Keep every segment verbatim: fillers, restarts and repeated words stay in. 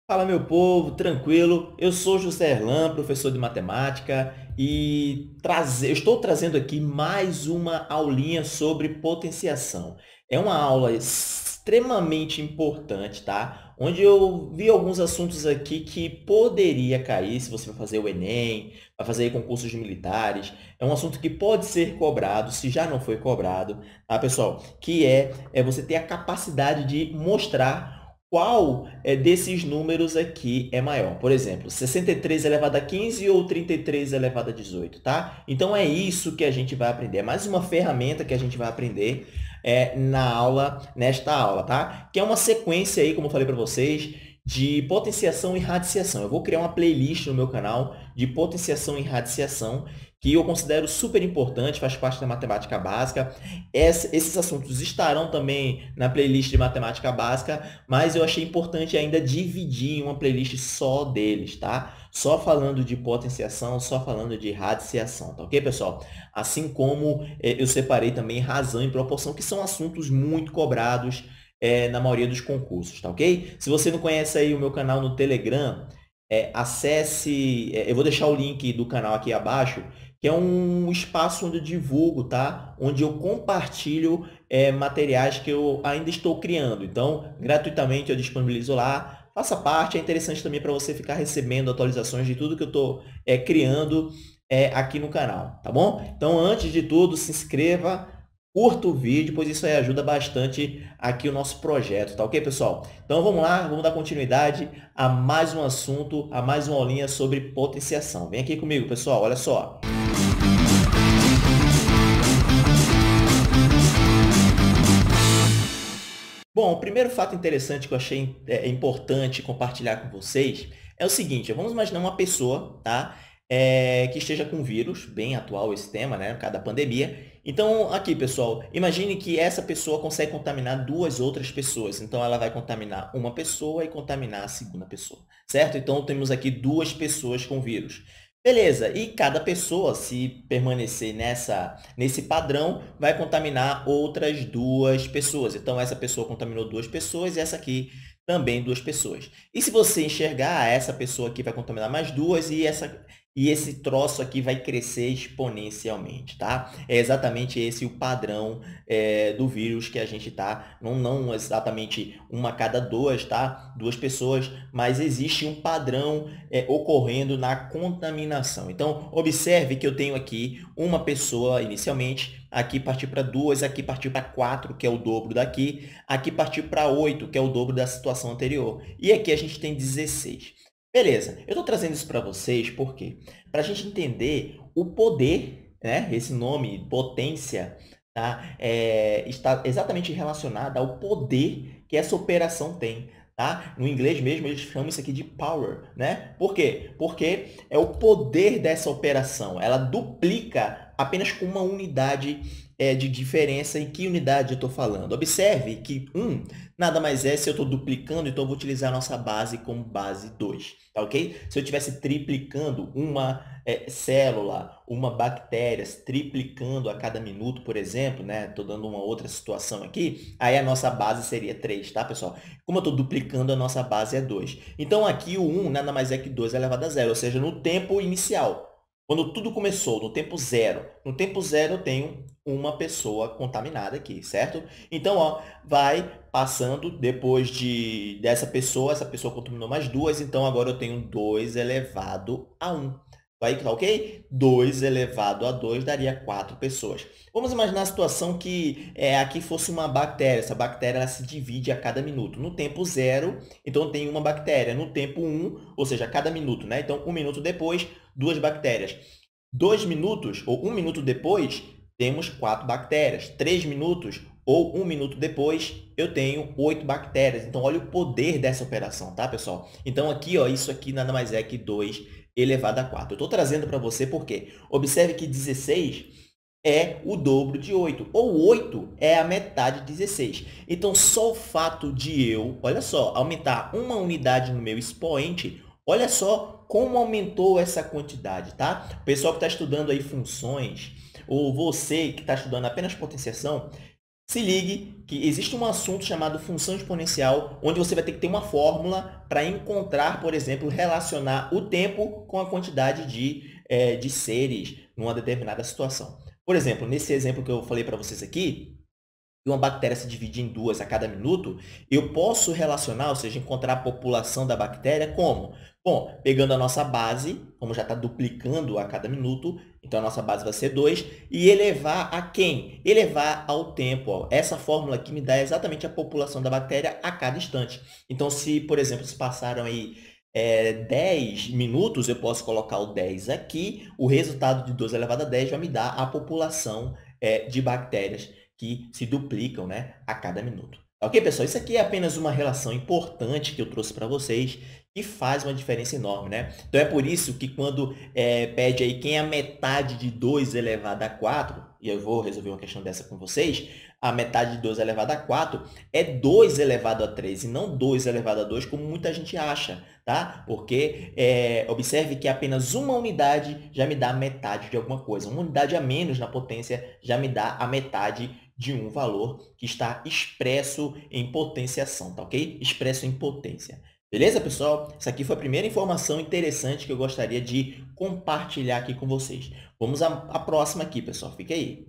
Fala, meu povo, tranquilo? Eu sou José Erlan, professor de matemática, e traze- eu estou trazendo aqui mais uma aulinha sobre potenciação. É uma aula extremamente importante, tá? Onde eu vi alguns assuntos aqui que poderia cair se você vai fazer o Enem, vai fazer concursos militares. É um assunto que pode ser cobrado, se já não foi cobrado, tá, pessoal? Que é, é você ter a capacidade de mostrar qual é desses números aqui é maior. Por exemplo, sessenta e três elevado a quinze ou trinta e três elevado a dezoito, tá? Então, é isso que a gente vai aprender. É mais uma ferramenta que a gente vai aprender é, na aula, nesta aula, tá? Que é uma sequência aí, como eu falei para vocês, de potenciação e radiciação. Eu vou criar uma playlist no meu canal de potenciação e radiciação, que eu considero super importante, faz parte da matemática básica. Essa, esses assuntos estarão também na playlist de matemática básica, mas eu achei importante ainda dividir em uma playlist só deles, tá? Só falando de potenciação, só falando de radiciação, tá ok, pessoal? Assim como eh, eu separei também razão e proporção, que são assuntos muito cobrados eh, na maioria dos concursos, tá ok? Se você não conhece aí o meu canal no Telegram, eh, acesse, eh, eu vou deixar o link do canal aqui abaixo, que é um espaço onde eu divulgo, tá? Onde eu compartilho é, materiais que eu ainda estou criando. Então, gratuitamente eu disponibilizo lá. Faça parte, é interessante também para você ficar recebendo atualizações de tudo que eu estou é, criando é, aqui no canal, tá bom? Então, antes de tudo, se inscreva, curta o vídeo, pois isso aí ajuda bastante aqui o nosso projeto, tá ok, pessoal? Então, vamos lá, vamos dar continuidade a mais um assunto, a mais uma aulinha sobre potenciação. Vem aqui comigo, pessoal, olha só. Bom, o primeiro fato interessante que eu achei é, importante compartilhar com vocês é o seguinte, vamos imaginar uma pessoa, tá? É, que esteja com vírus, bem atual esse tema, né? Por causa da pandemia. Então, aqui, pessoal, imagine que essa pessoa consegue contaminar duas outras pessoas. Então, ela vai contaminar uma pessoa e contaminar a segunda pessoa, certo? Então, temos aqui duas pessoas com vírus. Beleza, e cada pessoa, se permanecer nessa, nesse padrão, vai contaminar outras duas pessoas. Então, essa pessoa contaminou duas pessoas e essa aqui também duas pessoas. E se você enxergar, essa pessoa aqui vai contaminar mais duas e, essa, e esse troço aqui vai crescer exponencialmente, tá? É exatamente esse o padrão é, do vírus que a gente está, não, não exatamente uma a cada duas, tá? Duas pessoas, mas existe um padrão é, ocorrendo na contaminação. Então, observe que eu tenho aqui uma pessoa inicialmente, aqui partiu para duas, aqui partiu para quatro, que é o dobro daqui, aqui partiu para oito, que é o dobro da situação anterior. E aqui a gente tem dezesseis. Beleza, eu estou trazendo isso para vocês porque para a gente entender o poder, né, esse nome, potência, tá, é, está exatamente relacionado ao poder que essa operação tem. Tá? No inglês mesmo, eles chamam isso aqui de power, né? Por quê? Porque é o poder dessa operação. Ela duplica apenas com uma unidade é, de diferença. Em que unidade eu estou falando? Observe que um nada mais é se eu estou duplicando, então eu vou utilizar a nossa base como base dois, tá ok? Se eu estivesse triplicando uma é, célula, uma bactéria, triplicando a cada minuto, por exemplo, né? Estou dando uma outra situação aqui, aí a nossa base seria três, tá, pessoal? Como eu estou duplicando, a nossa base é dois. Então, aqui o um nada mais é que dois elevado a zero, ou seja, no tempo inicial. Quando tudo começou, no tempo zero. No tempo zero, eu tenho uma pessoa contaminada aqui, certo? Então, ó, vai passando depois de, dessa pessoa, essa pessoa contaminou mais duas, então agora eu tenho dois elevado a um. Aí, tá ok? dois elevado a dois daria quatro pessoas. Vamos imaginar a situação que é, aqui fosse uma bactéria. Essa bactéria ela se divide a cada minuto. No tempo zero, então tem uma bactéria. No tempo um, ou seja, a cada minuto, né? Então, um minuto depois, duas bactérias. Dois minutos, ou um minuto depois, temos quatro bactérias. Três minutos, ou um minuto depois, eu tenho oito bactérias. Então, olha o poder dessa operação, tá, pessoal? Então, aqui, ó, isso aqui nada mais é que dois elevado a quatro. Eu estou trazendo para você porque observe que dezesseis é o dobro de oito, ou oito é a metade de dezesseis. Então, só o fato de eu, olha só, aumentar uma unidade no meu expoente, olha só como aumentou essa quantidade, tá? O pessoal que está estudando aí funções, ou você que está estudando apenas potenciação, Se ligue que existe um assunto chamado função exponencial, onde você vai ter que ter uma fórmula para encontrar, por exemplo, relacionar o tempo com a quantidade de, é, de seres numa determinada situação. Por exemplo, nesse exemplo que eu falei para vocês aqui, que uma bactéria se divide em duas a cada minuto, eu posso relacionar, ou seja, encontrar a população da bactéria como? Bom, pegando a nossa base, como já está duplicando a cada minuto, então a nossa base vai ser dois, e elevar a quem? Elevar ao tempo. Ó. Essa fórmula aqui me dá exatamente a população da bactéria a cada instante. Então, se, por exemplo, se passaram aí é, dez minutos, eu posso colocar o dez aqui, o resultado de dois elevado a dez vai me dar a população é, de bactérias que se duplicam, né, a cada minuto. Ok, pessoal? Isso aqui é apenas uma relação importante que eu trouxe para vocês que faz uma diferença enorme, né? Então, é por isso que quando é, pede aí quem é a metade de dois elevado a quatro, e eu vou resolver uma questão dessa com vocês, a metade de dois elevado a quatro é dois elevado a três e não dois elevado a dois, como muita gente acha, tá? Porque é, observe que apenas uma unidade já me dá a metade de alguma coisa. Uma unidade a menos na potência já me dá a metade de um valor que está expresso em potenciação, tá ok? Expresso em potência. Beleza, pessoal? Essa aqui foi a primeira informação interessante que eu gostaria de compartilhar aqui com vocês. Vamos à, à próxima aqui, pessoal. Fica aí.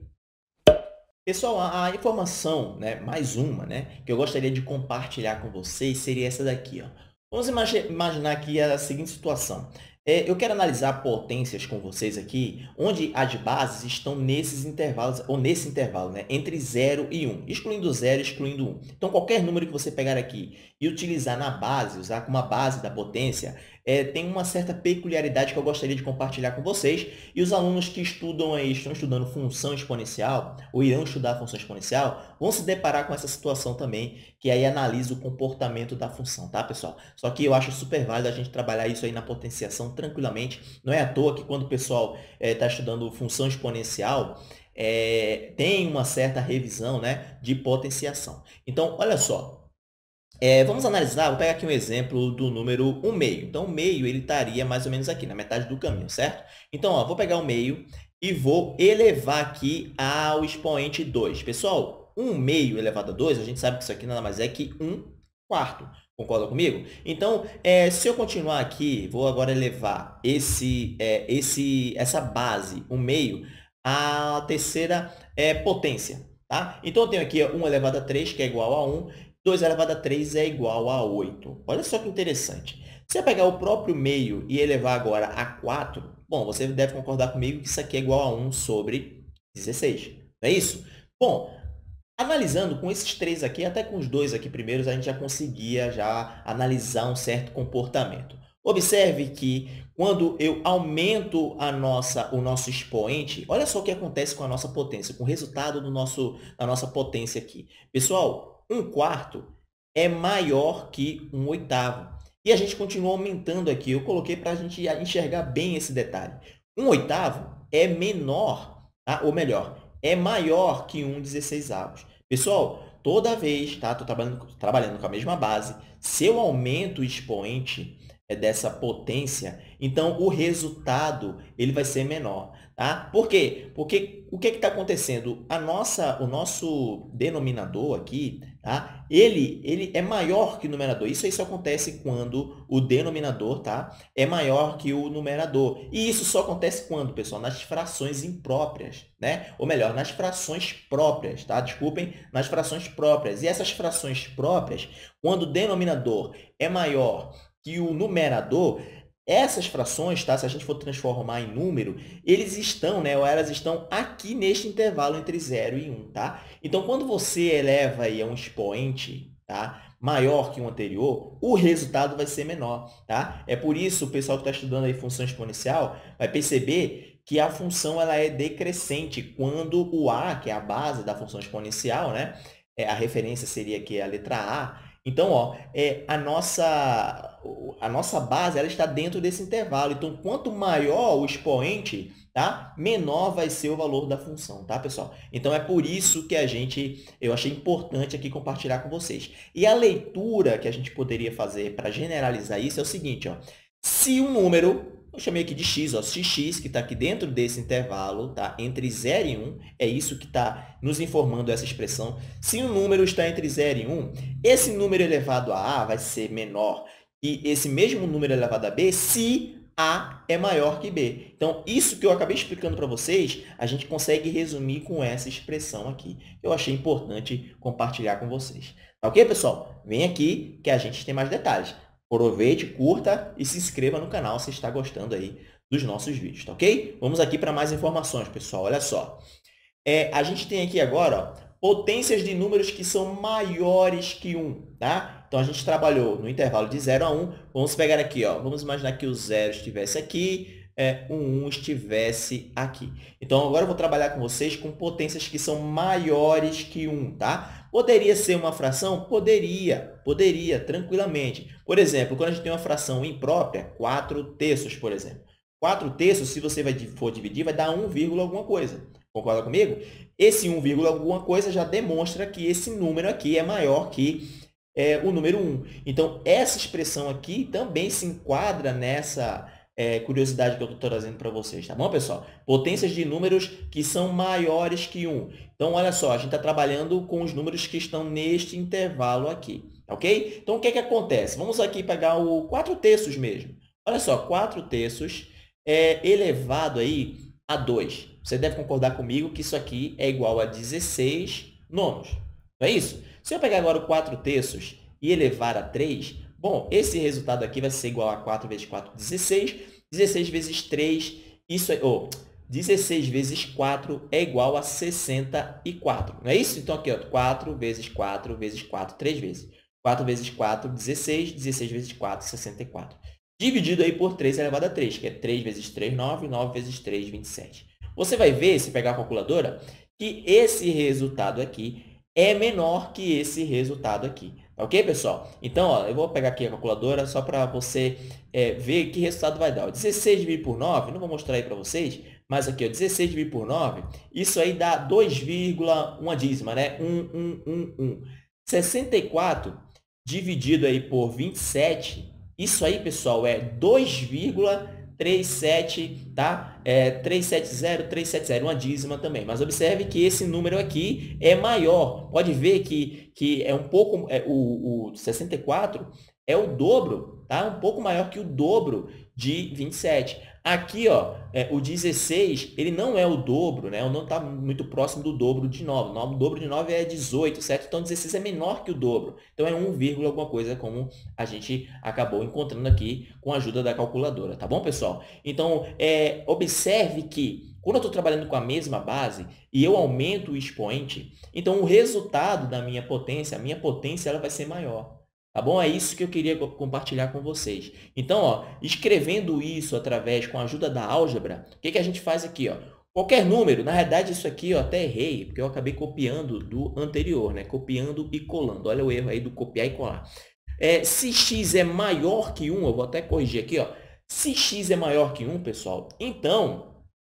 Pessoal, a, a informação, né, mais uma, né, que eu gostaria de compartilhar com vocês seria essa daqui. Ó. Vamos imagi imaginar aqui a seguinte situação. É, eu quero analisar potências com vocês aqui, onde as bases estão nesses intervalos, ou nesse intervalo, né, entre zero e um, excluindo zero e excluindo um. Então, qualquer número que você pegar aqui e utilizar na base, usar como a base da potência, é, tem uma certa peculiaridade que eu gostaria de compartilhar com vocês. E os alunos que estudam aí, estão estudando função exponencial, ou irão estudar função exponencial, vão se deparar com essa situação também, que aí analisa o comportamento da função, tá, pessoal? Só que eu acho super válido a gente trabalhar isso aí na potenciação tranquilamente. Não é à toa que quando o pessoal está é, estudando função exponencial, é, tem uma certa revisão, né, de potenciação. Então, olha só. É, vamos analisar, vou pegar aqui um exemplo do número um meio. Então, o meio ele estaria mais ou menos aqui, na metade do caminho, certo? Então, ó, vou pegar o meio e vou elevar aqui ao expoente dois. Pessoal, um meio elevado a dois, a gente sabe que isso aqui nada mais é que um quarto. Concorda comigo? Então, é, se eu continuar aqui, vou agora elevar esse, é, esse, essa base, um meio, à terceira é, potência. Tá? Então, eu tenho aqui um elevado a três, que é igual a um, dois elevado a três é igual a oito. Olha só que interessante. Se eu pegar o próprio meio e elevar agora a quatro, bom, você deve concordar comigo que isso aqui é igual a um sobre dezesseis. Não é isso? Bom, analisando com esses três aqui, até com os dois aqui primeiros, a gente já conseguia já analisar um certo comportamento. Observe que quando eu aumento a nossa, o nosso expoente, olha só o que acontece com a nossa potência, com o resultado do nosso, da nossa potência aqui. Pessoal, um quarto é maior que um oitavo. E a gente continua aumentando aqui. Eu coloquei para a gente enxergar bem esse detalhe. Um oitavo é menor, tá? Ou melhor, é maior que um dezesseisavos. Pessoal, toda vez, tá? Estou trabalhando, trabalhando com a mesma base. Se eu aumento o expoente é, dessa potência, então o resultado ele vai ser menor. Tá? Por quê? Porque o que está acontecendo? A nossa, o nosso denominador aqui, tá? ele, ele é maior que o numerador. Isso, isso acontece quando o denominador tá? é maior que o numerador. E isso só acontece quando, pessoal? Nas frações impróprias, né? Ou melhor, nas frações próprias. Tá? Desculpem, nas frações próprias. E essas frações próprias, quando o denominador é maior que o numerador, essas frações, tá? Se a gente for transformar em número, eles estão, né, ou elas estão aqui neste intervalo entre zero e um, tá? Então, quando você eleva aí a um expoente, tá, maior que o anterior, o resultado vai ser menor, tá? É por isso o pessoal que está estudando aí função exponencial vai perceber que a função ela é decrescente quando o a, que é a base da função exponencial, né, é, a referência seria aqui a letra A. Então, ó, é, a, nossa, a nossa base ela está dentro desse intervalo. Então, quanto maior o expoente, tá? menor vai ser o valor da função, tá, pessoal? Então, é por isso que a gente, eu achei importante aqui compartilhar com vocês. E a leitura que a gente poderia fazer para generalizar isso é o seguinte, ó. Se um número, eu chamei aqui de x, ó, xx, que está aqui dentro desse intervalo, tá? Entre zero e um, é isso que está nos informando essa expressão. Se o número está entre zero e um, esse número elevado a a vai ser menor que esse mesmo número elevado a b se a é maior que b. Então, isso que eu acabei explicando para vocês, a gente consegue resumir com essa expressão aqui. Eu achei importante compartilhar com vocês. Tá ok, pessoal? Vem aqui que a gente tem mais detalhes. Aproveite, curta e se inscreva no canal se está gostando aí dos nossos vídeos, tá ok? Vamos aqui para mais informações, pessoal. Olha só. É, a gente tem aqui agora, ó, potências de números que são maiores que um, tá? Então, a gente trabalhou no intervalo de zero a um. Vamos pegar aqui, ó. Vamos imaginar que o zero estivesse aqui, é, o um estivesse aqui. Então, agora eu vou trabalhar com vocês com potências que são maiores que um, tá? Poderia ser uma fração? Poderia, poderia, tranquilamente. Por exemplo, quando a gente tem uma fração imprópria, quatro terços, por exemplo. quatro terços, se você vai, for dividir, vai dar um vírgula alguma coisa. Concorda comigo? Esse um vírgula alguma coisa já demonstra que esse número aqui é maior que é, o número um. Então, essa expressão aqui também se enquadra nessa é, curiosidade que eu estou trazendo para vocês, tá bom, pessoal? Potências de números que são maiores que um. Então, olha só, a gente está trabalhando com os números que estão neste intervalo aqui, ok? Então, o que, é que acontece? Vamos aqui pegar o quatro terços mesmo. Olha só, quatro terços é elevado aí a dois. Você deve concordar comigo que isso aqui é igual a dezesseis nonos. Não é isso? Se eu pegar agora o quatro terços e elevar a três, bom, esse resultado aqui vai ser igual a quatro vezes quatro, dezesseis. dezesseis vezes três, isso é, oh, dezesseis vezes quatro é igual a sessenta e quatro. Não é isso? Então, aqui, ó, quatro vezes quatro vezes quatro, três vezes. quatro vezes quatro, dezesseis. dezesseis vezes quatro, sessenta e quatro. Dividido aí por três elevado a três, que é três vezes três, nove. nove vezes três, vinte e sete. Você vai ver, se pegar a calculadora, que esse resultado aqui é menor que esse resultado aqui. Ok, pessoal? Então, ó, eu vou pegar aqui a calculadora só para você é, ver que resultado vai dar. dezesseis dividido por nove, não vou mostrar aí para vocês, mas aqui, ó, dezesseis dividido por nove, isso aí dá dois, uma dízima, né? um, um, um, um. sessenta e quatro dividido aí por vinte e sete, isso aí, pessoal, é dois vírgula trinta e sete, tá? É trezentos e setenta, trezentos e setenta, uma dízima também. Mas observe que esse número aqui é maior. Pode ver que, que é um pouco... É, o, o sessenta e quatro é o dobro, tá? Um pouco maior que o dobro de vinte e sete. Aqui, ó, é, o dezesseis, ele não é o dobro, né? Não está muito próximo do dobro de nove. O dobro de nove é dezoito, certo? Então, dezesseis é menor que o dobro. Então, é um vírgula alguma coisa, como a gente acabou encontrando aqui com a ajuda da calculadora, tá bom, pessoal? Então, é, observe que quando eu estou trabalhando com a mesma base e eu aumento o expoente, então o resultado da minha potência, a minha potência, ela vai ser maior. Tá bom? É isso que eu queria compartilhar com vocês. Então, ó, escrevendo isso através, com a ajuda da álgebra, o que, que a gente faz aqui? Ó? Qualquer número, na verdade, isso aqui eu até errei, porque eu acabei copiando do anterior, né? Copiando e colando. Olha o erro aí do copiar e colar. É, se x é maior que um, eu vou até corrigir aqui, ó. Se x é maior que um, pessoal, então...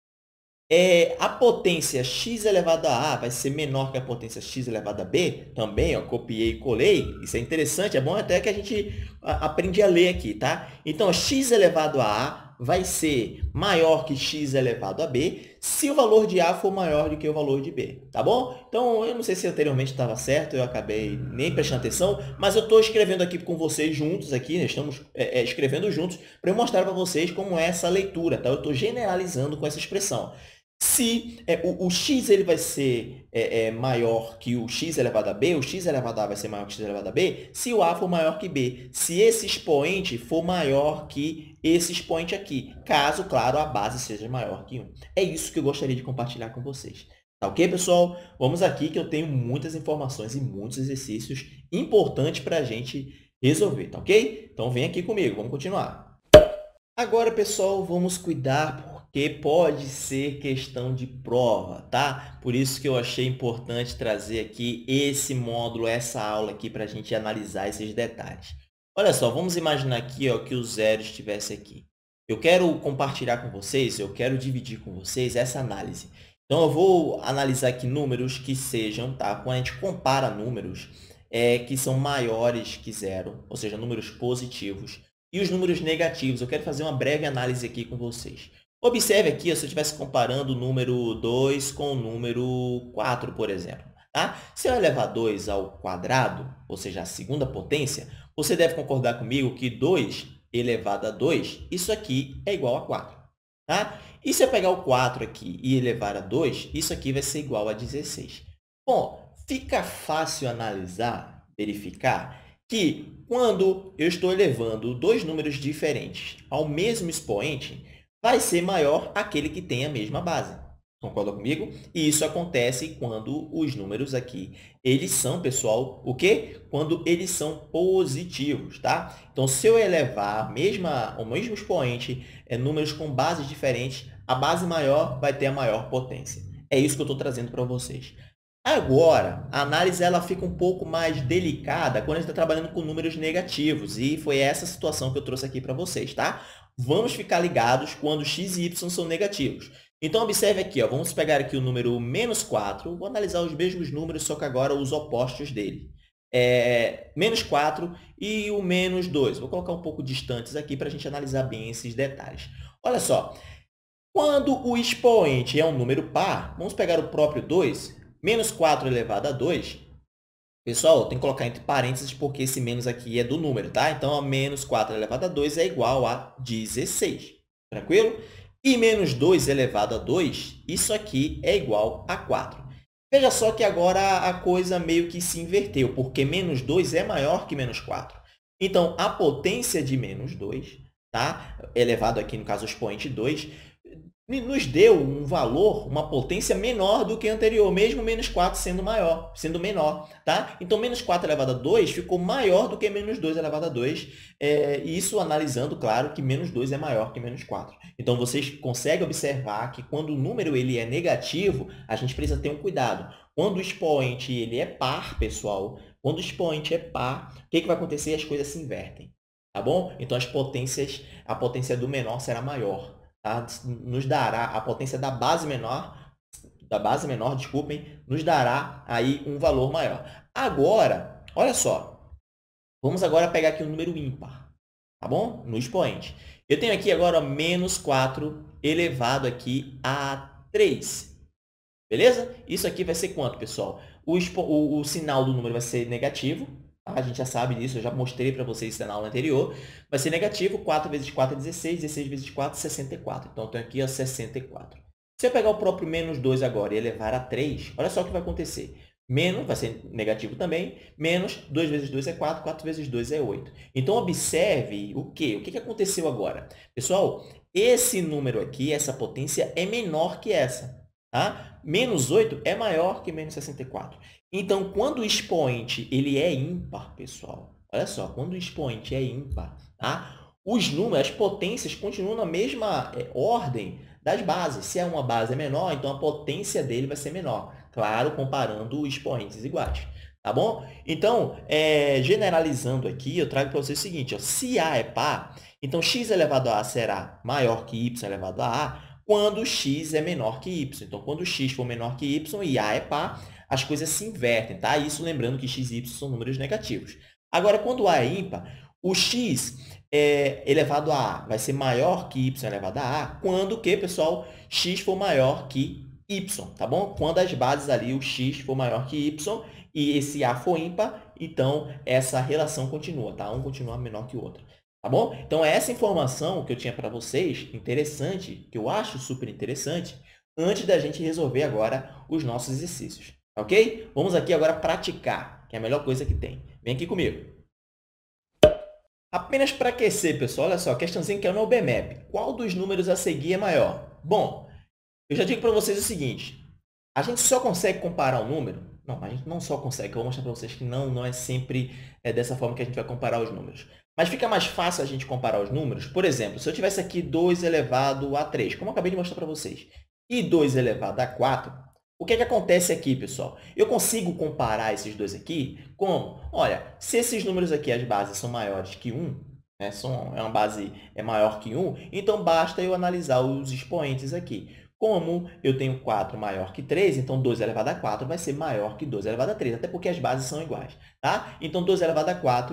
É, a potência x elevado a a vai ser menor que a potência x elevado a b, também, ó, copiei e colei, isso é interessante, é bom até que a gente aprende a ler aqui, tá? Então, x elevado a a vai ser maior que x elevado a b se o valor de a for maior do que o valor de b, tá bom? Então, eu não sei se anteriormente estava certo, eu acabei nem prestando atenção, mas eu estou escrevendo aqui com vocês juntos, aqui, né? Estamos é, é, escrevendo juntos, para eu mostrar para vocês como é essa leitura, tá? Eu estou generalizando com essa expressão. Se é, o, o x ele vai ser é, é, maior que o x elevado a b, o x elevado a a vai ser maior que o x elevado a b, se o a for maior que b, se esse expoente for maior que esse expoente aqui, caso, claro, a base seja maior que um. É isso que eu gostaria de compartilhar com vocês. Tá ok, pessoal? Vamos aqui que eu tenho muitas informações e muitos exercícios importantes para a gente resolver, tá ok? Então, vem aqui comigo, vamos continuar. Agora, pessoal, vamos cuidar porque pode ser questão de prova, tá? Por isso que eu achei importante trazer aqui esse módulo, essa aula aqui, para a gente analisar esses detalhes. Olha só, vamos imaginar aqui ó, que o zero estivesse aqui. Eu quero compartilhar com vocês, eu quero dividir com vocês essa análise. Então, eu vou analisar aqui números que sejam, tá? Quando a gente compara números é, que são maiores que zero, ou seja, números positivos, e os números negativos. Eu quero fazer uma breve análise aqui com vocês. Observe aqui, ó, se eu estivesse comparando o número dois com o número quatro, por exemplo. Tá? Se eu elevar dois ao quadrado, ou seja, a segunda potência, você deve concordar comigo que dois elevado a dois, isso aqui é igual a quatro. Tá? E se eu pegar o quatro aqui e elevar a dois, isso aqui vai ser igual a dezesseis. Bom, fica fácil analisar, verificar, que quando eu estou elevando dois números diferentes ao mesmo expoente, vai ser maior aquele que tem a mesma base. Concorda comigo? E isso acontece quando os números aqui, eles são, pessoal, o quê? Quando eles são positivos, tá? Então, se eu elevar a mesma, o mesmo expoente, é, números com bases diferentes, a base maior vai ter a maior potência. É isso que eu estou trazendo para vocês. Agora, a análise ela fica um pouco mais delicada quando a gente está trabalhando com números negativos, e foi essa situação que eu trouxe aqui para vocês, tá? Vamos ficar ligados quando x e y são negativos. Então, observe aqui, ó, vamos pegar aqui o número menos quatro, vou analisar os mesmos números, só que agora os opostos dele. É, menos quatro e o menos dois. Vou colocar um pouco distantes aqui para a gente analisar bem esses detalhes. Olha só, quando o expoente é um número par, vamos pegar o próprio dois, menos quatro elevado a dois, pessoal, tem que colocar entre parênteses porque esse menos aqui é do número, tá? Então, ó, menos quatro elevado a dois é igual a dezesseis. Tranquilo? E menos dois elevado a dois, isso aqui é igual a quatro. Veja só que agora a coisa meio que se inverteu, porque menos dois é maior que menos quatro. Então, a potência de menos dois, tá? Elevado aqui, no caso, o expoente dois, nos deu um valor, uma potência menor do que a anterior, mesmo menos quatro sendo maior, sendo menor, tá? Então, menos quatro elevado a dois ficou maior do que menos dois elevado a dois, é, isso analisando, claro, que menos dois é maior que menos quatro. Então, vocês conseguem observar que quando o número ele é negativo, a gente precisa ter um cuidado. Quando o expoente ele é par, pessoal, quando o expoente é par, o que, que vai acontecer? As coisas se invertem, tá bom? Então, as potências, a potência do menor será maior. Tá? Nos dará a potência da base menor, da base menor, desculpem, nos dará aí um valor maior. Agora, olha só, vamos agora pegar aqui um número ímpar, tá bom? No expoente. Eu tenho aqui agora menos quatro elevado aqui a três, beleza? Isso aqui vai ser quanto, pessoal? O, expo, o, o sinal do número vai ser negativo, a gente já sabe disso, eu já mostrei para vocês isso na aula anterior. Vai ser negativo, quatro vezes quatro é dezesseis, dezesseis vezes quatro, sessenta e quatro. Então, eu tenho aqui ó, sessenta e quatro. Se eu pegar o próprio menos dois agora e elevar a três, olha só o que vai acontecer. Menos, vai ser negativo também, menos dois vezes dois é quatro, quatro vezes dois é oito. Então, observe o quê? O que aconteceu agora? Pessoal, esse número aqui, essa potência, é menor que essa. Tá? Menos oito é maior que menos sessenta e quatro. Então, quando o expoente ele é ímpar, pessoal, olha só, quando o expoente é ímpar, tá? Os números, as potências continuam na mesma é, ordem das bases. Se é uma base menor, então a potência dele vai ser menor. Claro, comparando expoentes iguais. Tá bom? Então, é, generalizando aqui, eu trago para vocês o seguinte, ó, se A é par, então x elevado a A será maior que y elevado a A, quando x é menor que y. Então, quando x for menor que y e A é par, as coisas se invertem, tá? Isso lembrando que x e y são números negativos. Agora, quando A é ímpar, o x é, elevado a A vai ser maior que y elevado a A quando o quê, pessoal? X for maior que y, tá bom? Quando as bases ali, o x for maior que y e esse A for ímpar, então essa relação continua, tá? Um continua menor que o outro. Tá bom? Então, essa informação que eu tinha para vocês, interessante, que eu acho super interessante, antes da gente resolver agora os nossos exercícios. Ok? Vamos aqui agora praticar, que é a melhor coisa que tem. Vem aqui comigo. Apenas para aquecer, pessoal, olha só, questãozinha que é no B M A P. Qual dos números a seguir é maior? Bom, eu já digo para vocês o seguinte, a gente só consegue comparar o número? Não, a gente não só consegue, eu vou mostrar para vocês que não, não é sempre é, dessa forma que a gente vai comparar os números. Mas fica mais fácil a gente comparar os números. Por exemplo, se eu tivesse aqui dois elevado a três, como eu acabei de mostrar para vocês, e dois elevado a quatro, o que é que acontece aqui, pessoal? Eu consigo comparar esses dois aqui como? Olha, se esses números aqui, as bases, são maiores que um, né, são, é uma base é maior que um, então basta eu analisar os expoentes aqui. Como eu tenho quatro maior que três, então dois elevado a quatro vai ser maior que dois elevado a três, até porque as bases são iguais. Tá? Então, dois elevado a quatro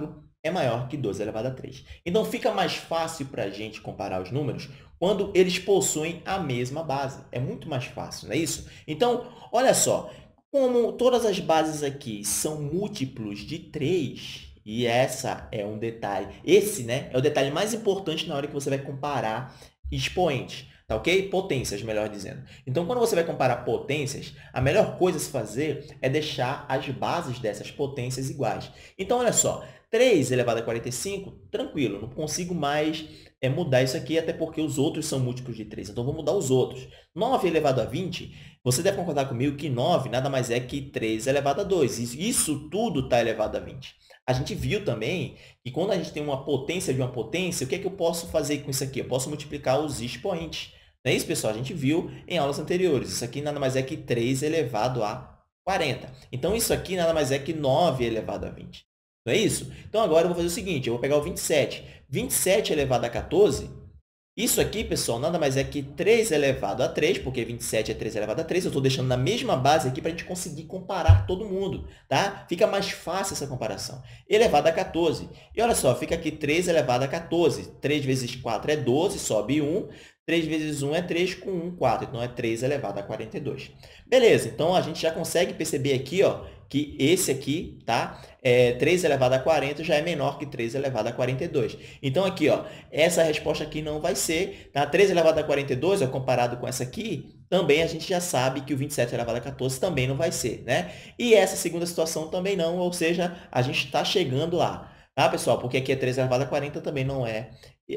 é maior que doze elevado a três. Então, fica mais fácil para a gente comparar os números quando eles possuem a mesma base. É muito mais fácil, não é isso? Então, olha só, como todas as bases aqui são múltiplos de três, e essa é um detalhe, esse, né, é o detalhe mais importante na hora que você vai comparar expoentes. Tá ok? Potências, melhor dizendo. Então, quando você vai comparar potências, a melhor coisa a se fazer é deixar as bases dessas potências iguais. Então, olha só, três elevado a quarenta e cinco, tranquilo, não consigo mais é, mudar isso aqui, até porque os outros são múltiplos de três, então vou mudar os outros. nove elevado a vinte, você deve concordar comigo que nove nada mais é que três elevado a dois. Isso tudo está elevado a vinte. A gente viu também que quando a gente tem uma potência de uma potência, o que é que eu posso fazer com isso aqui? Eu posso multiplicar os expoentes. Não é isso, pessoal? A gente viu em aulas anteriores. Isso aqui nada mais é que três elevado a quarenta. Então, isso aqui nada mais é que nove elevado a vinte. Não é isso? Então, agora eu vou fazer o seguinte, eu vou pegar o vinte e sete. vinte e sete elevado a quatorze, isso aqui, pessoal, nada mais é que três elevado a três, porque vinte e sete é três elevado a três. Eu estou deixando na mesma base aqui para a gente conseguir comparar todo mundo, tá? Fica mais fácil essa comparação. Elevado a quatorze. E olha só, fica aqui três elevado a quatorze. três vezes quatro é doze, sobe um. três vezes um é três, com um, quatro. Então, é três elevado a quarenta e dois. Beleza, então a gente já consegue perceber aqui, ó, que esse aqui, tá? É, três elevado a quarenta já é menor que três elevado a quarenta e dois. Então, aqui, ó, essa resposta aqui não vai ser, tá? três elevado a quarenta e dois, ó, comparado com essa aqui, também a gente já sabe que o vinte e sete elevado a quatorze também não vai ser, né? E essa segunda situação também não, ou seja, a gente está chegando lá, tá, pessoal? Porque aqui é três elevado a quarenta também não é,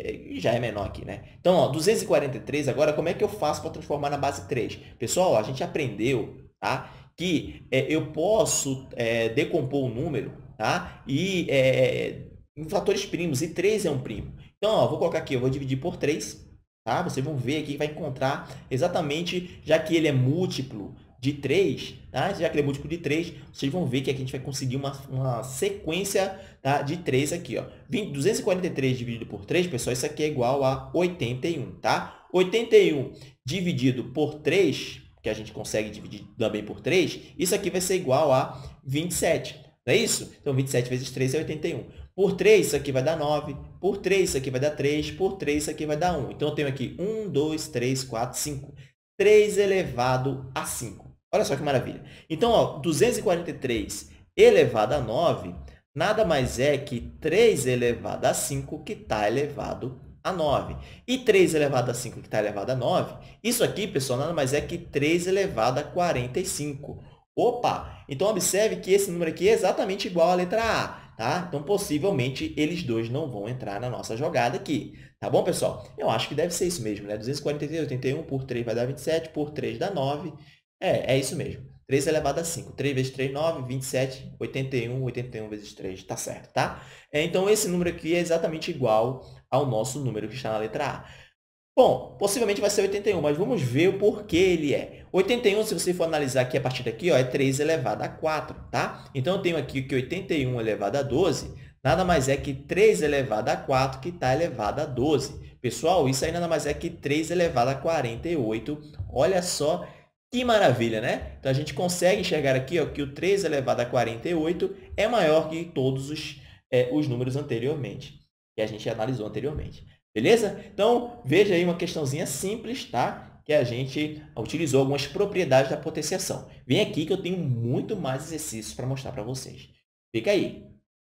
já é menor aqui, né? Então, ó, duzentos e quarenta e três, agora, como é que eu faço para transformar na base três? Pessoal, ó, a gente aprendeu, tá? Que é, eu posso é, decompor o número, tá? E é, em fatores primos, e três é um primo. Então, ó, vou colocar aqui, eu vou dividir por três, tá? Vocês vão ver aqui que vai encontrar exatamente, já que ele é múltiplo de três, tá? Já que ele é múltiplo de três, vocês vão ver que aqui a gente vai conseguir uma, uma sequência, tá? De três aqui, ó. duzentos e quarenta e três dividido por três, pessoal, isso aqui é igual a oitenta e um, tá? oitenta e um dividido por três, que a gente consegue dividir também por três, isso aqui vai ser igual a vinte e sete, não é isso? Então, vinte e sete vezes três é oitenta e um. Por três, isso aqui vai dar nove. Por três, isso aqui vai dar três. Por três, isso aqui vai dar um. Então, eu tenho aqui um, dois, três, quatro, cinco. três elevado a cinco. Olha só que maravilha. Então, ó, duzentos e quarenta e três elevado a nove nada mais é que três elevado a cinco que está elevado a nove. E três elevado a cinco que está elevado a nove, isso aqui, pessoal, nada mais é que três elevado a quarenta e cinco. Opa! Então, observe que esse número aqui é exatamente igual à letra A, tá? Então, possivelmente, eles dois não vão entrar na nossa jogada aqui. Tá bom, pessoal? Eu acho que deve ser isso mesmo, né? duzentos e quarenta e três, oitenta e um por três vai dar vinte e sete, por três dá nove. É, é isso mesmo. três elevado a cinco. três vezes três, nove. vinte e sete, oitenta e um. oitenta e um vezes três, tá certo, tá? É, então, esse número aqui é exatamente igual ao nosso número que está na letra A. Bom, possivelmente vai ser oitenta e um, mas vamos ver o porquê ele é. oitenta e um, se você for analisar aqui a partir daqui, ó, é três elevado a quatro, tá? Então, eu tenho aqui que oitenta e um elevado a doze nada mais é que três elevado a quatro que está elevado a doze. Pessoal, isso aí nada mais é que três elevado a quarenta e oito. Olha só que maravilha, né? Então, a gente consegue enxergar aqui, ó, que o três elevado a quarenta e oito é maior que todos os, é, os números anteriormente, que a gente analisou anteriormente. Beleza? Então, veja aí uma questãozinha simples, tá? Que a gente utilizou algumas propriedades da potenciação. Vem aqui que eu tenho muito mais exercícios para mostrar para vocês. Fica aí.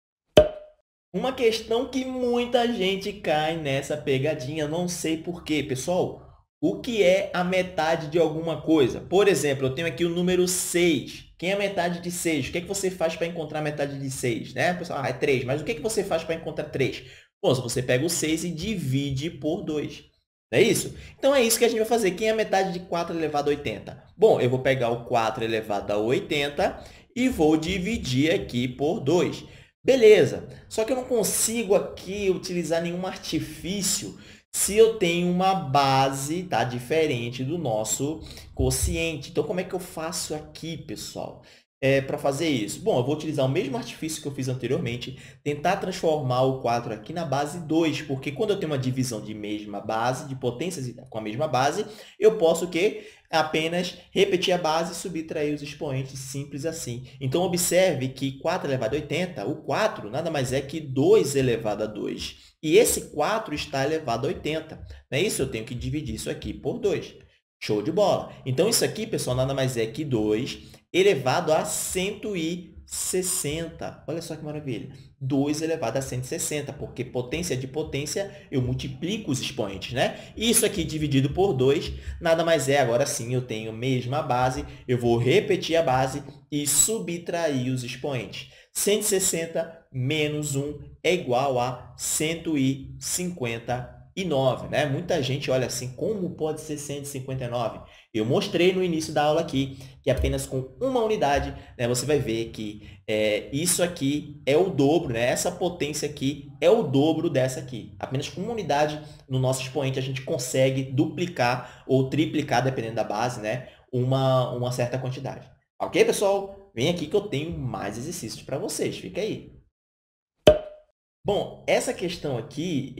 Uma questão que muita gente cai nessa pegadinha, não sei por quê. Pessoal, o que é a metade de alguma coisa? Por exemplo, eu tenho aqui o número seis. Quem é a metade de seis? O que é que você faz para encontrar a metade de seis? Né? Pessoal, ah, é três. Mas o que é que você faz para encontrar três? Bom, você pega o seis e divide por dois. Não é isso? Então, é isso que a gente vai fazer. Quem é a metade de quatro elevado a oitenta? Bom, eu vou pegar o quatro elevado a oitenta e vou dividir aqui por dois. Beleza. Só que eu não consigo aqui utilizar nenhum artifício se eu tenho uma base, tá, diferente do nosso quociente. Então, como é que eu faço aqui, pessoal? para fazer isso? Bom, eu vou utilizar o mesmo artifício que eu fiz anteriormente, tentar transformar o quatro aqui na base dois, porque quando eu tenho uma divisão de mesma base, de potências com a mesma base, eu posso o quê? Apenas repetir a base e subtrair os expoentes, simples assim. Então, observe que quatro elevado a oitenta, o quatro nada mais é que dois elevado a dois. E esse quatro está elevado a oitenta. Não é isso? Eu tenho que dividir isso aqui por dois. Show de bola! Então, isso aqui, pessoal, nada mais é que dois elevado a cento e sessenta. Olha só que maravilha! dois elevado a cento e sessenta, porque potência de potência, eu multiplico os expoentes, né? Isso aqui dividido por dois, nada mais é, agora sim, eu tenho a mesma base, eu vou repetir a base e subtrair os expoentes. cento e sessenta menos um é igual a cento e cinquenta e nove, né? Muita gente olha assim, como pode ser cento e cinquenta e nove? Eu mostrei no início da aula aqui que apenas com uma unidade, né, você vai ver que é, isso aqui é o dobro, né? Essa potência aqui é o dobro dessa aqui. Apenas com uma unidade no nosso expoente a gente consegue duplicar ou triplicar, dependendo da base, né, uma, uma certa quantidade. Ok, pessoal? Vem aqui que eu tenho mais exercícios para vocês. Fica aí. Bom, essa questão aqui,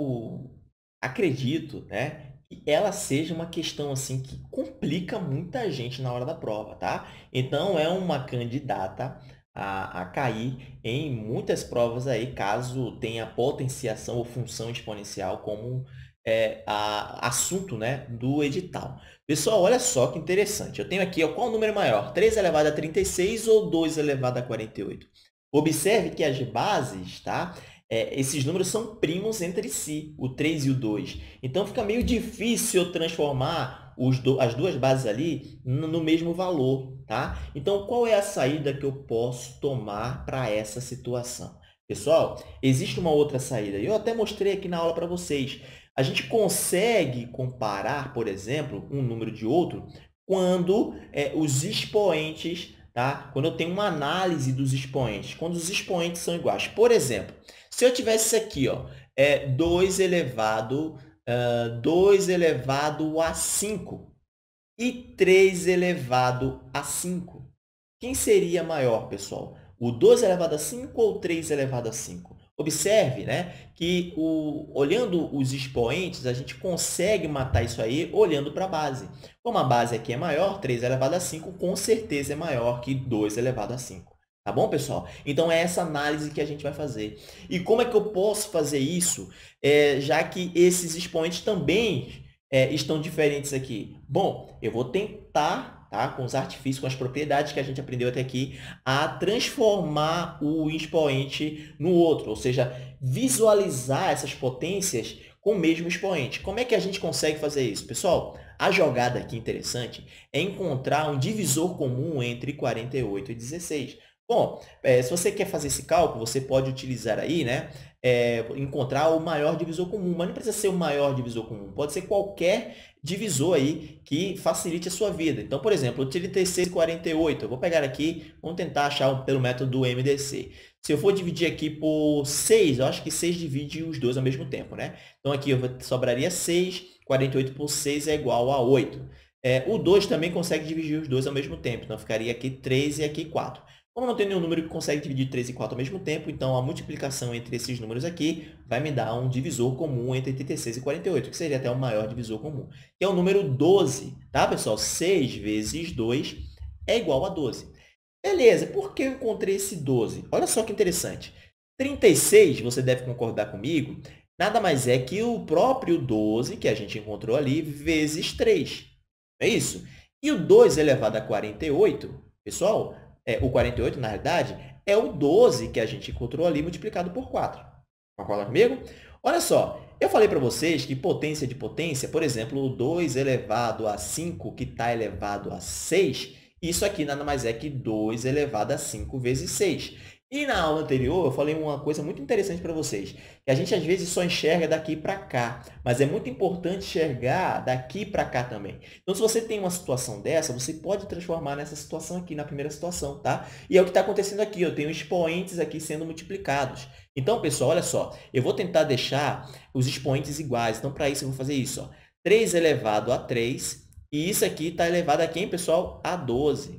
eu acredito, né, que ela seja uma questão assim que complica muita gente na hora da prova, tá? Então, é uma candidata a, a cair em muitas provas aí, caso tenha potenciação ou função exponencial como é, a, assunto, né, do edital. Pessoal, olha só que interessante. Eu tenho aqui, ó, qual o número maior? três elevado a trinta e seis ou dois elevado a quarenta e oito? Observe que as bases, tá? É, esses números são primos entre si, o três e o dois. Então, fica meio difícil eu transformar os do, as duas bases ali no, no mesmo valor, tá? Então, qual é a saída que eu posso tomar para essa situação? Pessoal, existe uma outra saída. Eu até mostrei aqui na aula para vocês. A gente consegue comparar, por exemplo, um número de outro quando é, os expoentes, tá? Quando eu tenho uma análise dos expoentes, quando os expoentes são iguais. Por exemplo, se eu tivesse isso aqui, ó, é dois elevado, uh, dois elevado a cinco e três elevado a cinco. Quem seria maior, pessoal? O dois elevado a cinco ou o três elevado a cinco? Observe, né, que o, olhando os expoentes, a gente consegue matar isso aí olhando para a base. Como a base aqui é maior, três elevado a cinco com certeza é maior que dois elevado a cinco. Tá bom, pessoal? Então, é essa análise que a gente vai fazer. E como é que eu posso fazer isso, é, já que esses expoentes também é, estão diferentes aqui? Bom, eu vou tentar, tá, com os artifícios, com as propriedades que a gente aprendeu até aqui, a transformar o expoente no outro, ou seja, visualizar essas potências com o mesmo expoente. Como é que a gente consegue fazer isso? Pessoal, a jogada aqui interessante é encontrar um divisor comum entre quarenta e oito e dezesseis. Bom, é, se você quer fazer esse cálculo, você pode utilizar aí, né, é, encontrar o maior divisor comum, mas não precisa ser o maior divisor comum, pode ser qualquer divisor aí que facilite a sua vida. Então, por exemplo, trinta e seis e quarenta e oito, eu vou pegar aqui, vamos tentar achar pelo método do M D C. Se eu for dividir aqui por seis, eu acho que seis divide os dois ao mesmo tempo, né? Então, aqui eu sobraria seis, quarenta e oito por seis é igual a oito. É, o dois também consegue dividir os dois ao mesmo tempo, então ficaria aqui três e aqui quatro. Como não tem nenhum número que consegue dividir três e quatro ao mesmo tempo, então a multiplicação entre esses números aqui vai me dar um divisor comum entre trinta e seis e quarenta e oito, que seria até o maior divisor comum, que é o número doze, tá, pessoal? seis vezes dois é igual a doze. Beleza, por que eu encontrei esse doze? Olha só que interessante. trinta e seis, você deve concordar comigo, nada mais é que o próprio doze, que a gente encontrou ali, vezes três. É isso? E o dois elevado a quarenta e oito, pessoal, é, o quarenta e oito, na realidade, é o doze que a gente encontrou ali multiplicado por quatro. Concorda comigo? Olha só, eu falei para vocês que potência de potência, por exemplo, o dois elevado a cinco, que está elevado a seis, isso aqui nada mais é que dois elevado a cinco vezes seis. E na aula anterior, eu falei uma coisa muito interessante para vocês, que a gente às vezes só enxerga daqui para cá, mas é muito importante enxergar daqui para cá também. Então, se você tem uma situação dessa, você pode transformar nessa situação aqui, na primeira situação, tá? E é o que está acontecendo aqui, eu tenho expoentes aqui sendo multiplicados. Então, pessoal, olha só, eu vou tentar deixar os expoentes iguais. Então, para isso, eu vou fazer isso, ó. três elevado a três, e isso aqui está elevado a quem, pessoal? A doze.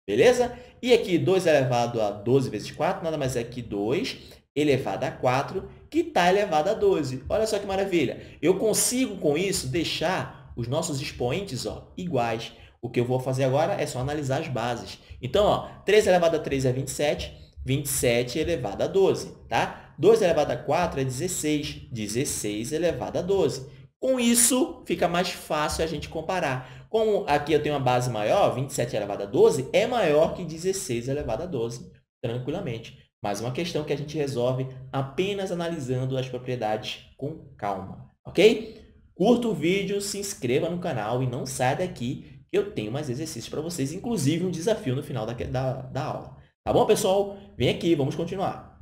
Beleza? E aqui, dois elevado a doze vezes quatro, nada mais é que dois elevado a quatro, que está elevado a doze. Olha só que maravilha. Eu consigo, com isso, deixar os nossos expoentes ó, iguais. O que eu vou fazer agora é só analisar as bases. Então, ó, três elevado a três é vinte e sete, vinte e sete elevado a doze. Tá? dois elevado a quatro é dezesseis, dezesseis elevado a doze. Com isso, fica mais fácil a gente comparar. Como aqui eu tenho uma base maior, vinte e sete elevado a doze, é maior que dezesseis elevado a doze, tranquilamente. Mais uma questão que a gente resolve apenas analisando as propriedades com calma, ok? Curta o vídeo, se inscreva no canal e não saia daqui, que eu tenho mais exercícios para vocês, inclusive um desafio no final da, da, da aula. Tá bom, pessoal? Vem aqui, vamos continuar.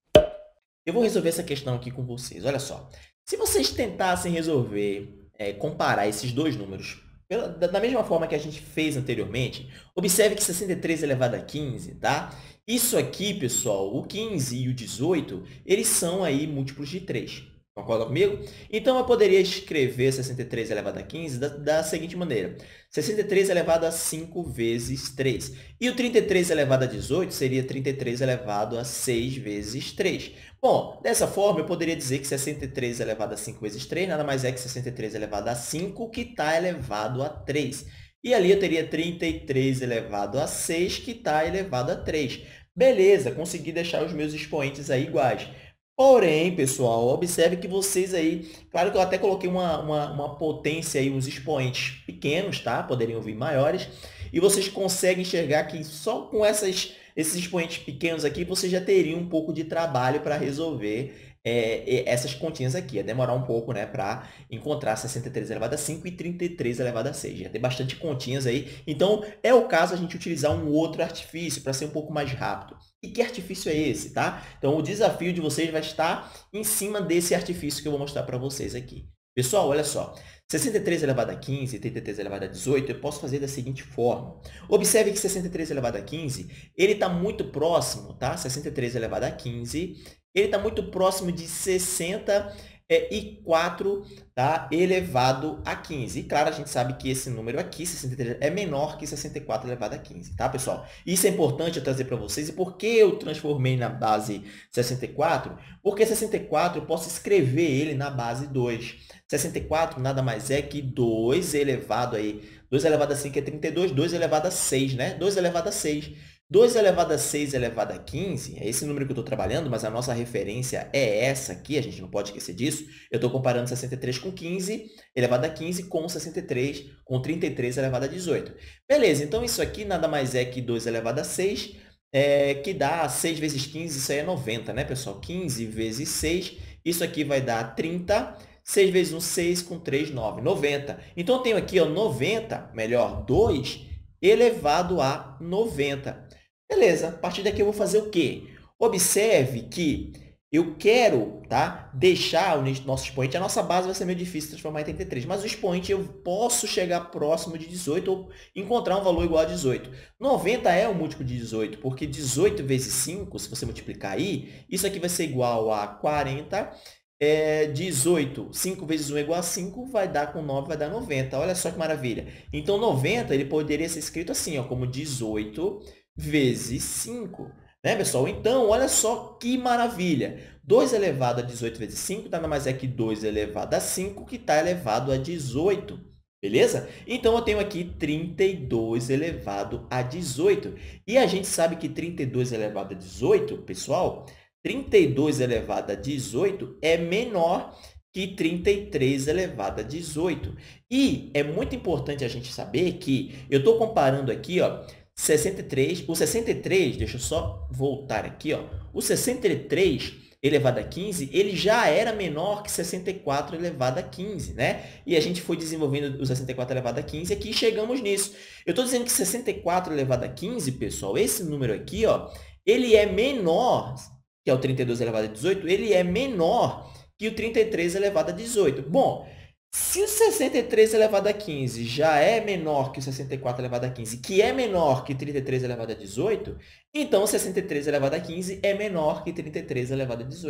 Eu vou resolver essa questão aqui com vocês. Olha só, se vocês tentassem resolver, é, comparar esses dois números pela, da, da mesma forma que a gente fez anteriormente, observe que sessenta e três elevado a quinze, tá? Isso aqui, pessoal, o quinze e o dezoito, eles são aí múltiplos de três. Concorda comigo? Então, eu poderia escrever sessenta e três elevado a quinze da, da seguinte maneira. sessenta e três elevado a cinco vezes três. E o trinta e três elevado a dezoito seria trinta e três elevado a seis vezes três. Bom, dessa forma, eu poderia dizer que sessenta e três elevado a cinco vezes três nada mais é que sessenta e três elevado a cinco, que está elevado a três. E ali eu teria trinta e três elevado a seis, que está elevado a três. Beleza, consegui deixar os meus expoentes aí iguais. Porém, pessoal, observe que vocês aí... Claro que eu até coloquei uma, uma, uma potência aí, uns expoentes pequenos, tá? Poderiam vir maiores. E vocês conseguem enxergar que só com essas, esses expoentes pequenos aqui, você já teria um pouco de trabalho para resolver é, essas continhas aqui. Ia demorar um pouco, né, para encontrar sessenta e três elevado a cinco e trinta e três elevado a seis. Ia ter bastante continhas aí. Então, é o caso a gente utilizar um outro artifício para ser um pouco mais rápido. E que artifício é esse, tá? Então, o desafio de vocês vai estar em cima desse artifício que eu vou mostrar para vocês aqui. Pessoal, olha só. sessenta e três elevado a quinze e trinta e três elevado a dezoito, eu posso fazer da seguinte forma. Observe que sessenta e três elevado a quinze, ele está muito próximo, tá? sessenta e três elevado a quinze, ele está muito próximo de sessenta e quatro, tá? Elevado a quinze. E, claro, a gente sabe que esse número aqui, sessenta e três, é menor que sessenta e quatro elevado a quinze, tá, pessoal? Isso é importante eu trazer para vocês. E por que eu transformei na base sessenta e quatro? Porque sessenta e quatro eu posso escrever ele na base dois. sessenta e quatro nada mais é que dois elevado aí. dois elevado a cinco é trinta e dois, dois elevado a seis, né? dois elevado a seis. dois elevado a seis elevado a quinze, é esse número que eu estou trabalhando, mas a nossa referência é essa aqui, a gente não pode esquecer disso. Eu estou comparando sessenta e três com quinze elevado a quinze com sessenta e três com trinta e três elevado a dezoito. Beleza, então isso aqui nada mais é que dois elevado a seis, é, que dá seis vezes quinze, isso aí é noventa, né, pessoal? quinze vezes seis, isso aqui vai dar trinta. seis vezes um, seis, com três, nove. noventa. Então, eu tenho aqui ó, noventa, melhor, dois elevado a noventa. Beleza, a partir daqui eu vou fazer o quê? Observe que eu quero, tá, deixar o nosso expoente, a nossa base vai ser meio difícil transformar em trinta e três, mas o expoente eu posso chegar próximo de dezoito ou encontrar um valor igual a dezoito. noventa é um múltiplo de dezoito, porque dezoito vezes cinco, se você multiplicar aí, isso aqui vai ser igual a quarenta. É, dezoito, cinco vezes um é igual a cinco, vai dar com nove, vai dar noventa. Olha só que maravilha. Então, noventa ele poderia ser escrito assim, ó, como dezoito vezes cinco. Né, pessoal? Então, olha só que maravilha. dois elevado a dezoito vezes cinco nada mais é que dois elevado a cinco, que está elevado a dezoito. Beleza? Então, eu tenho aqui trinta e dois elevado a dezoito. E a gente sabe que trinta e dois elevado a dezoito, pessoal, trinta e dois elevado a dezoito é menor que trinta e três elevado a dezoito. E é muito importante a gente saber que eu estou comparando aqui, ó, sessenta e três, o sessenta e três, deixa eu só voltar aqui, ó, o sessenta e três elevado a quinze, ele já era menor que sessenta e quatro elevado a quinze, né? E a gente foi desenvolvendo o sessenta e quatro elevado a quinze e aqui chegamos nisso. Eu estou dizendo que sessenta e quatro elevado a quinze, pessoal, esse número aqui, ó, ele é menor, que é o trinta e dois elevado a dezoito, ele é menor que o trinta e três elevado a dezoito. Bom, se o sessenta e três elevado a quinze já é menor que o sessenta e quatro elevado a quinze, que é menor que trinta e três elevado a dezoito, então sessenta e três elevado a quinze é menor que trinta e três elevado a dezoito.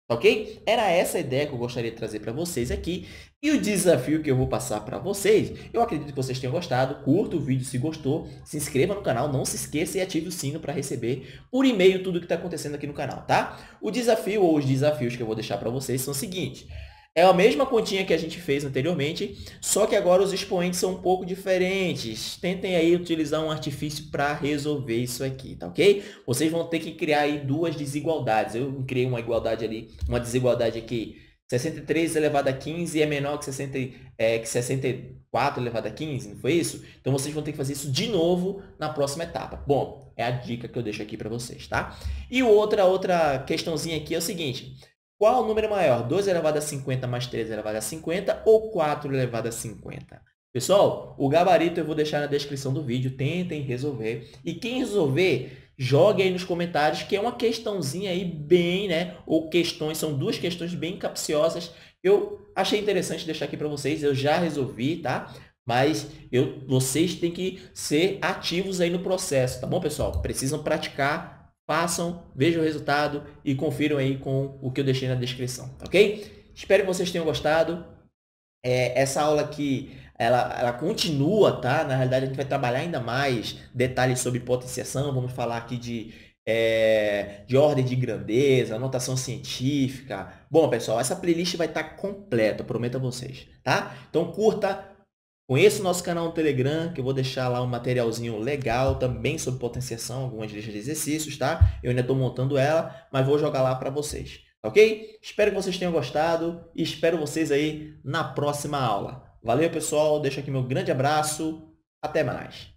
Tá ok? Era essa a ideia que eu gostaria de trazer para vocês aqui. E o desafio que eu vou passar para vocês, eu acredito que vocês tenham gostado. Curta o vídeo se gostou, se inscreva no canal, não se esqueça e ative o sino para receber por e-mail tudo que está acontecendo aqui no canal, tá? O desafio ou os desafios que eu vou deixar para vocês são o seguinte. É a mesma continha que a gente fez anteriormente, só que agora os expoentes são um pouco diferentes. Tentem aí utilizar um artifício para resolver isso aqui, tá ok? Vocês vão ter que criar aí duas desigualdades. Eu criei uma igualdade ali, uma desigualdade aqui. sessenta e três elevado a quinze é menor que, sessenta, é, que sessenta e quatro elevado a quinze, não foi isso? Então, vocês vão ter que fazer isso de novo na próxima etapa. Bom, é a dica que eu deixo aqui para vocês, tá? E outra, outra questãozinha aqui é o seguinte. Qual o número maior? dois elevado a cinquenta mais três elevado a cinquenta ou quatro elevado a cinquenta? Pessoal, o gabarito eu vou deixar na descrição do vídeo. Tentem resolver. E quem resolver, jogue aí nos comentários, que é uma questãozinha aí bem, né? Ou questões, são duas questões bem capciosas. Eu achei interessante deixar aqui para vocês. Eu já resolvi, tá? Mas eu, vocês têm que ser ativos aí no processo, tá bom, pessoal? Precisam praticar. Façam, vejam o resultado e confiram aí com o que eu deixei na descrição, tá ok? Espero que vocês tenham gostado. É, essa aula aqui, ela, ela continua, tá? Na realidade, a gente vai trabalhar ainda mais detalhes sobre potenciação. Vamos falar aqui de, é, de ordem de grandeza, notação científica. Bom, pessoal, essa playlist vai estar completa, prometo a vocês, tá? Então, curta. Conheça o nosso canal no Telegram, que eu vou deixar lá um materialzinho legal também sobre potenciação, algumas listas de exercícios, tá? Eu ainda estou montando ela, mas vou jogar lá para vocês, tá ok? Espero que vocês tenham gostado e espero vocês aí na próxima aula. Valeu, pessoal. Deixo aqui meu grande abraço. Até mais.